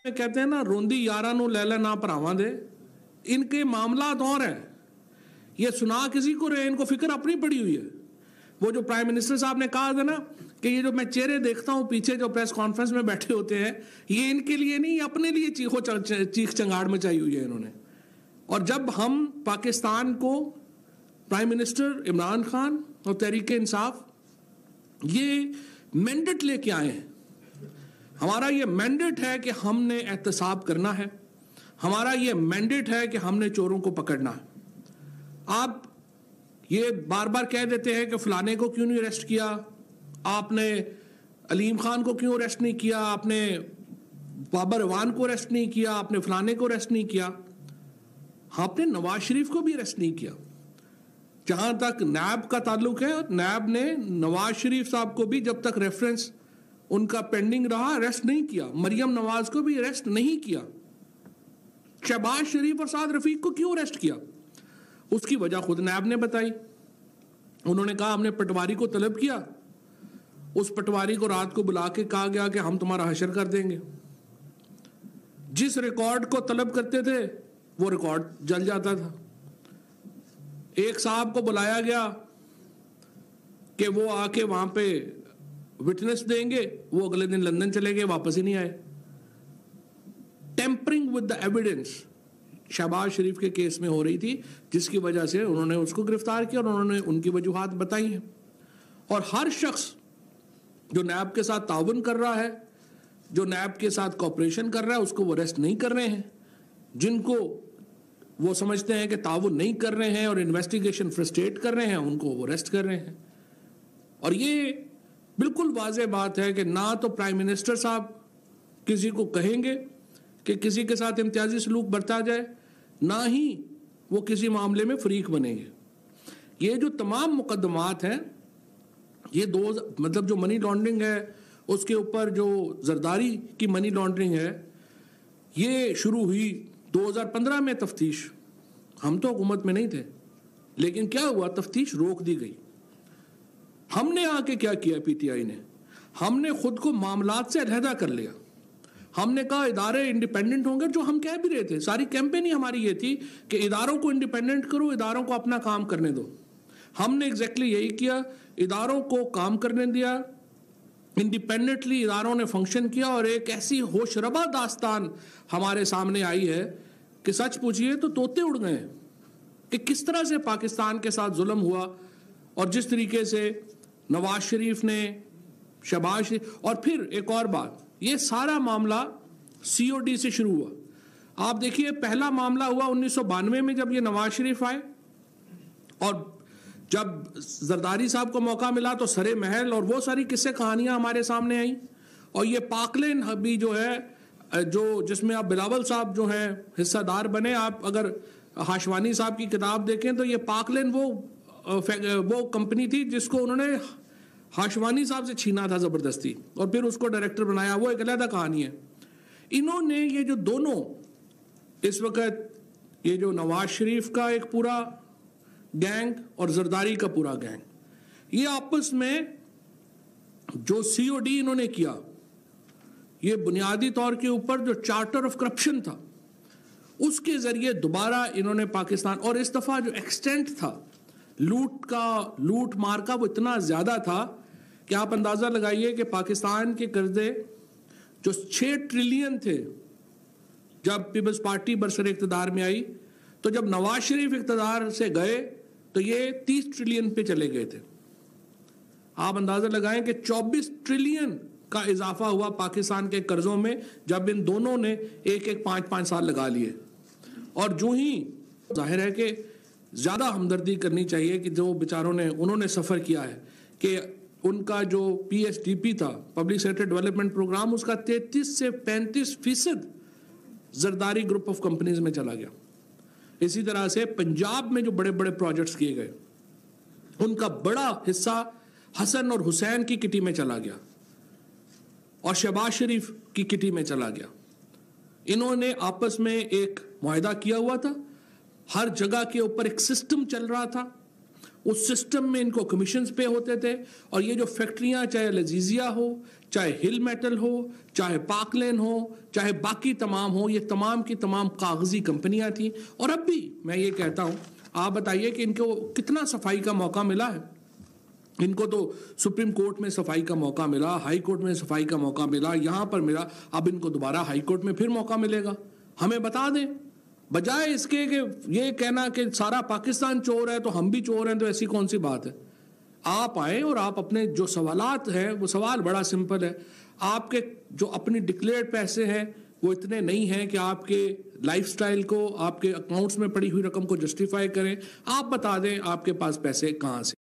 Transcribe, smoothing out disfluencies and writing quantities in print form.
कहते हैं ना, रोंदी यारा नू लैला ना भरावां दे। इनके मामलात और हैं, ये सुना किसी को रहे, इनको फिक्र अपनी पड़ी हुई है। वो जो प्राइम मिनिस्टर साहब ने कहा था ना कि ये जो मैं चेहरे देखता हूं पीछे जो प्रेस कॉन्फ्रेंस में बैठे होते हैं, ये इनके लिए नहीं, अपने लिए चीख चंगाड़ मचाई हुई है इन्होंने। और जब हम पाकिस्तान को प्राइम मिनिस्टर इमरान खान और तहरीक इंसाफ ये मैंडेट लेके आए हैं, हमारा ये मैंडेट है कि हमने एहतसाब करना है, हमारा ये मैंडेट है कि हमने चोरों को पकड़ना है। आप ये बार बार कह देते हैं कि फलाने को क्यों नहीं अरेस्ट किया, आपने अलीम खान को क्यों अरेस्ट नहीं किया, आपने बाबर अवान को अरेस्ट नहीं किया, आपने फलाने को अरेस्ट नहीं किया। आपने नवाज शरीफ को भी अरेस्ट नहीं किया। जहां तक नैब का ताल्लुक है, नैब ने नवाज शरीफ साहब को भी जब तक रेफरेंस उनका पेंडिंग रहा अरेस्ट नहीं किया। मरियम नवाज को भी अरेस्ट नहीं किया। शहबाज शरीफ और साद रफीक को क्यों अरेस्ट किया, उसकी वजह खुद नैब ने बताई। उन्होंने कहा हमने पटवारी को तलब किया, उस पटवारी को रात को बुला के कहा गया कि हम तुम्हारा हशर कर देंगे। जिस रिकॉर्ड को तलब करते थे वो रिकॉर्ड जल जाता था। एक साहब को बुलाया गया कि वो आके वहां पे विटनेस देंगे, वो अगले दिन लंदन चले गए, वापस ही नहीं आए। Tampering with the evidence Shahbaz Sharif के केस में हो रही थी, जिसकी वजह से उन्होंने उसको गिरफ्तार किया और उन्होंने उनकी वजूहात बताई हैं। और हर शख्स जो नैब के साथ ताउन कर रहा है, जो नैब के साथ कॉपरेशन कर रहा है, उसको वो अरेस्ट नहीं कर रहे हैं। जिनको वो समझते हैं कि ताउन नहीं कर रहे हैं और इन्वेस्टिगेशन फ्रस्ट्रेट कर रहे हैं, उनको वो अरेस्ट कर रहे हैं। और ये बिल्कुल वाज़ेह बात है कि ना तो प्राइम मिनिस्टर साहब किसी को कहेंगे कि किसी के साथ इम्तियाजी सलूक बरता जाए, ना ही वो किसी मामले में फरीक बनेंगे। ये जो तमाम मुकदमात हैं, ये मतलब जो मनी लॉन्ड्रिंग है, उसके ऊपर जो जरदारी की मनी लॉन्ड्रिंग है, ये शुरू हुई 2015 में तफ्तीश। हम तो हुकूमत में नहीं थे, लेकिन क्या हुआ, तफ्तीश रोक दी गई। हमने आके क्या किया, पीटीआई ने, हमने खुद को मामलात से अलहदा कर लिया। हमने कहा इदारे इंडिपेंडेंट होंगे, जो हम कह भी रहे थे। सारी कैंपेन ही हमारी ये थी कि इदारों को इंडिपेंडेंट करो, इदारों को अपना काम करने दो। हमने एग्जैक्टली यही किया, इदारों को काम करने दिया, इंडिपेंडेंटली इदारों ने फंक्शन किया। और एक ऐसी होशरबा दास्तान हमारे सामने आई है कि सच पूछिए तो तोते उड़ गए कि किस तरह से पाकिस्तान के साथ जुल्म हुआ, और जिस तरीके से नवाज शरीफ ने, शहबाज शरीफ। और फिर एक और बात, ये सारा मामला COD से शुरू हुआ। आप देखिए, पहला मामला हुआ 1992 में जब ये नवाज शरीफ आए, और जब जरदारी साहब को मौका मिला तो सरे महल और वो सारी किस्से कहानियां हमारे सामने आई। और ये पाकलेन भी जो है, जो जिसमें आप बिलावल साहब जो हैं हिस्सेदार बने। आप अगर हाशवानी साहब की किताब देखें तो ये पाकलेन वो कंपनी थी जिसको उन्होंने हाशवानी साहब से छीना था ज़बरदस्ती, और फिर उसको डायरेक्टर बनाया। वो एक अलग कहानी है। इन्होंने ये जो दोनों इस वक्त, ये जो नवाज शरीफ का एक पूरा गैंग और जरदारी का पूरा गैंग, ये आपस में जो COD इन्होंने किया, ये बुनियादी तौर के ऊपर जो चार्टर ऑफ करप्शन था, उसके जरिए दोबारा इन्होंने पाकिस्तान, और इस दफा जो एक्सटेंट था लूट मार का, वो इतना ज्यादा था कि आप अंदाजा लगाइए कि पाकिस्तान के कर्जे जो 6 ट्रिलियन थे जब पीपल्स पार्टी बरसर इख्तिदार में आई, तो जब नवाज शरीफ इख्तिदार से गए तो ये 30 ट्रिलियन पे चले गए थे। आप अंदाजा लगाएं कि 24 ट्रिलियन का इजाफा हुआ पाकिस्तान के कर्जों में, जब इन दोनों ने एक 5-5 साल लगा लिए। और जो ही जाहिर है कि ज्यादा हमदर्दी करनी चाहिए कि जो बेचारों ने, उन्होंने सफर किया है कि उनका जो PSDP था, पब्लिक सेक्टर डेवलपमेंट प्रोग्राम, उसका 33 से 35% जरदारी ग्रुप ऑफ कंपनीज में चला गया। इसी तरह से पंजाब में जो बड़े बड़े प्रोजेक्ट्स किए गए, उनका बड़ा हिस्सा हसन और हुसैन की किटी में चला गया और शहबाज शरीफ की किटी में चला गया। इन्होंने आपस में एक मुआहदा किया हुआ था, हर जगह के ऊपर एक सिस्टम चल रहा था, اس سسٹم میں ان کو کمیشنز پے ہوتے تھے، اور یہ جو فیکٹریاں چاہے لذیذیہ ہو، چاہے ہل میٹل ہو، چاہے پاک لین ہو، چاہے باقی تمام ہو، یہ تمام کی تمام کاغذی کمپنیاں تھیں. اور اب بھی میں یہ کہتا ہوں، آپ بتائیے کہ ان کو کتنا صفائی کا موقع ملا ہے. ان کو تو سپریم کورٹ میں صفائی کا موقع ملا، ہائی کورٹ میں صفائی کا موقع ملا، یہاں پر ملا، اب ان کو دوبارہ ہائی کورٹ میں پھر موقع ملے گا. ہمیں بتا دیں، بجائے اس کے کہ یہ کہنا کہ سارا پاکستان چور ہے تو ہم بھی چور ہیں، تو ایسی کون سی بات ہے. آپ آئیں اور آپ اپنے جو سوالات ہیں، وہ سوال بڑا سمپل ہے. آپ کے جو اپنی ڈکلیئرڈ پیسے ہیں وہ اتنے نہیں ہیں کہ آپ کے لائف سٹائل کو، آپ کے اکاؤنٹس میں پڑی ہوئی رقم کو جسٹیفائی کریں. آپ بتا دیں آپ کے پاس پیسے کہاں سے.